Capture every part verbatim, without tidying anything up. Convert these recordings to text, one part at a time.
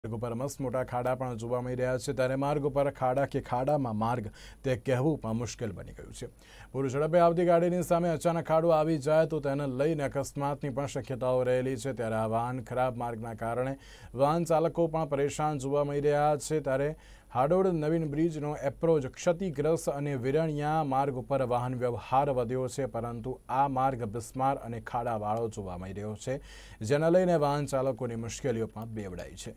मार्ग पर मस्त मोटा खाड़ा पण जोवा मळी रह्या छे त्यारे मार्ग पर खाड़ा के खाड़ामां मार्ग ते कहेवुं पण मुश्केल बनी गयुं छे। पूरी झड़पे आवती गाड़ीनी सामे अचानक खाड़ो आवी जाय तो तेने लईने अकस्मातनी पण शक्यताओ रहेली छे। त्यारे आ वाहन खराब मार्गना कारणे वाहन चालको पण परेशान जोवा मळी रह्या छे। त्यारे हाडोळ नवीन ब्रिजनो एप्रोच क्षतिग्रस्त अने विरणिया मार्ग पर वाहन व्यवहार वध्यो छे, परंतु आ मार्ग बिस्मार अने खाड़ावाळो जोवा मळी रह्यो छे, जेने लईने वाहन चालकोनी मुश्केलीओ पण बेवडाई छे।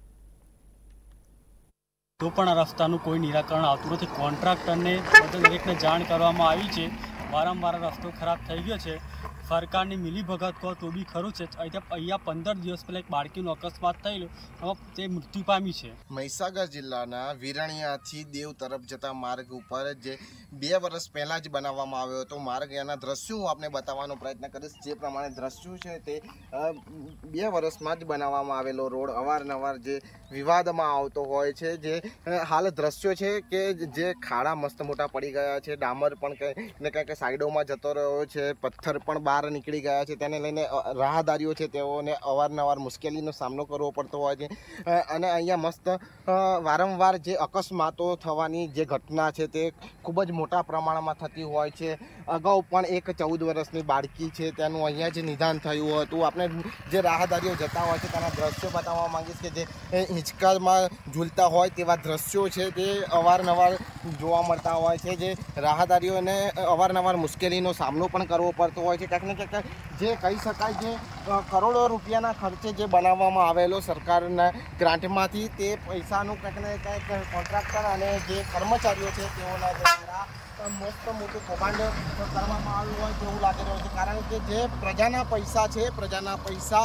तो पण आ रસ્તાનું કોઈ નિરાકરણ આવતું નથી। કોન્ટ્રાક્ટરને દરેકને જાણ કરવામાં આવી છે, વારંવાર રસ્તો ખરાબ થઈ ગયો છે। સરકારની મિલીભગત કહો તો બી ખરું છે। અહીંયા પંદર દિવસ પહેલાં એક બાળકીનો અકસ્માત થયેલો, તે મૃત્યુ પામી છે। મહીસાગર જિલ્લાના વિરણિયાથી દેવ તરફ જતા માર્ગ ઉપર જે બે વર્ષ પહેલાં જ બનાવવામાં આવ્યો હતો માર્ગ, એના દ્રશ્યો હું આપને બતાવવાનો પ્રયત્ન કરીશ। જે પ્રમાણે દ્રશ્યો છે તે બે વર્ષમાં જ બનાવવામાં આવેલો રોડ અવારનવાર જે વિવાદમાં આવતો હોય છે। જે હાલ દ્રશ્યો છે કે જે ખાડા મસ્ત મોટા પડી ગયા છે, ડામર પણ કંઈ ને કંઈક સાઈડોમાં જતો રહ્યો છે, પથ્થર પણ બહાર નીકળી ગયા છે, તેને લઈને રાહદારીઓ છે તેઓને અવારનવાર મુશ્કેલીનો સામનો કરવો પડતો હોય છે। અને અહીંયા મસ્ત વારંવાર જે અકસ્માતો થવાની જે ઘટના છે તે ખૂબ જ મોટા પ્રમાણમાં થતી હોય છે। અગાઉ પણ એક ચૌદ વર્ષની બાળકી છે તેનું અહીંયા જ નિદાન થયું હતું। આપણે જે રાહદારીઓ જતા હોય છે તેના દ્રશ્યો બતાવવા માંગીશ કે જે હિંચકામાં ઝૂલતા હોય તેવા દ્રશ્યો છે તે અવારનવાર જોવા મળતા હોય છે। જે રાહદારીઓને અવારનવાર મુશ્કેલીનો સામનો પણ કરવો પડતો હોય છે। ક્યાંક ને ક્યાંક જે કહી શકાય જે કરોડો રૂપિયાના ખર્ચે જે બનાવવામાં આવેલો સરકારના ગ્રાન્ટમાંથી તે પૈસાનું કંઈક ને કંઈક કોન્ટ્રાક્ટર અને જે કર્મચારીઓ છે તેઓના દ્વારા મસ્ત મોટું કૌભાંડ કરવામાં આવ્યું હોય તેવું લાગી રહ્યું છે। કારણ કે જે પ્રજાના પૈસા છે, પ્રજાના પૈસા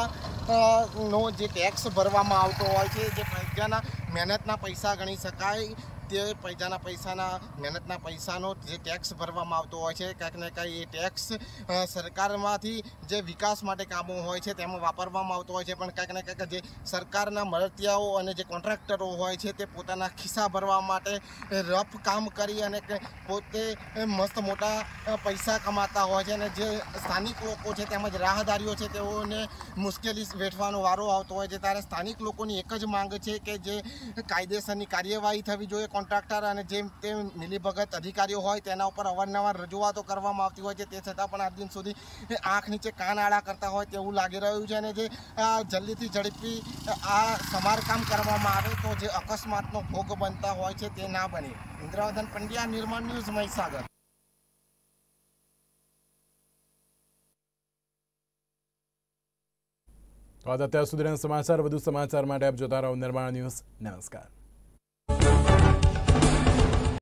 નો જે ટેક્સ ભરવામાં આવતો હોય છે, જે પ્રજાના મહેનતના પૈસા ગણી શકાય તે પ્રજાના પૈસાના મહેનતના પૈસાનો જે ટેક્સ ભરવામાં આવતો હોય છે, ક્યાંક ને ક્યાંક એ ટેક્સ સરકારમાંથી જે વિકાસ માટે કામો હોય છે તેમાં વાપરવામાં આવતો હોય છે। પણ ક્યાંક ને ક્યાંક જે સરકારના મળતિયાઓ અને જે કોન્ટ્રાક્ટરો હોય છે તે પોતાના ખિસ્સા ભરવા માટે રફ કામ કરી અને પોતે મસ્ત મોટા પૈસા કમાતા હોય છે। અને જે સ્થાનિક લોકો છે તેમજ રાહદારીઓ છે તેઓને મુશ્કેલી વેઠવાનો વારો આવતો હોય છે। ત્યારે સ્થાનિક લોકોની એક જ માંગ છે કે જે કાયદેસરની કાર્યવાહી થવી જોઈએ। કોન્ટ્રાક્ટર અને જેમ તેમ મિલીભગત અધિકારીઓ હોય તેના ઉપર અવારનવાર રજૂઆતો કરવામાં આવતી હોય છે, તે છતાં પણ આજ દિન સુધી આંખ નીચે કાન આડા કરતા હોય તેવું લાગી રહ્યું છે। અને જે જલ્દીથી ઝડપી આ સમારકામ કરવામાં આવે તો જે અકસ્માતનો ભોગ બનતા હોય છે તે ના બને। ઇન્દ્રવર્ધન પંડ્યા, નિર્માણ ન્યૂઝ, મહીસાગર। તો અત્યાર સુધીના સમાચાર, વધુ સમાચાર માટે આપ જોતા રહો નિર્માણ ન્યૂઝ। નમસ્કાર।